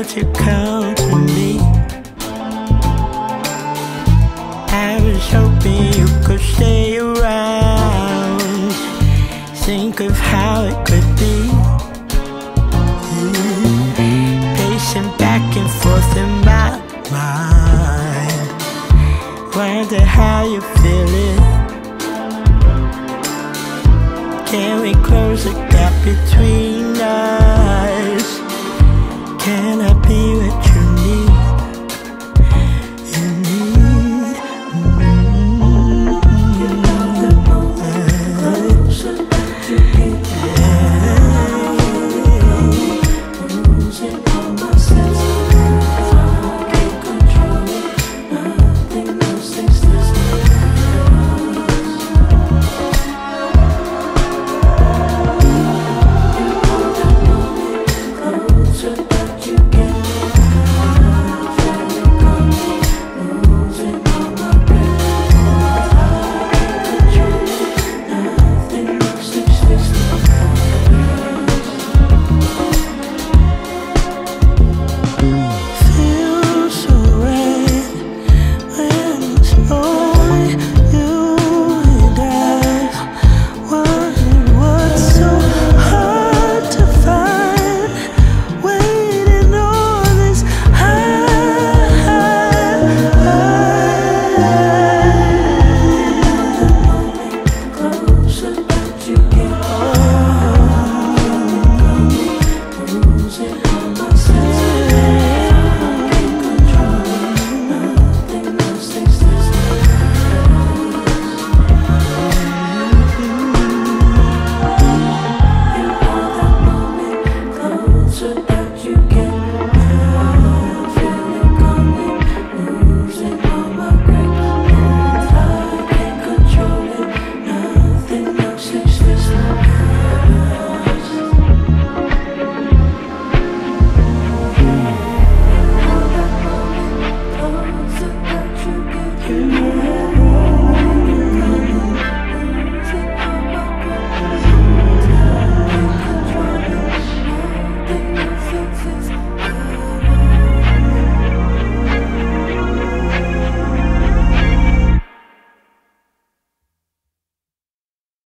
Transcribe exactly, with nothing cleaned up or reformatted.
But you come to me. I was hoping you could stay around. Think of how it could be. mm. Pacing back and forth in my mind. Wonder how you feel it. Can we close the gap between us?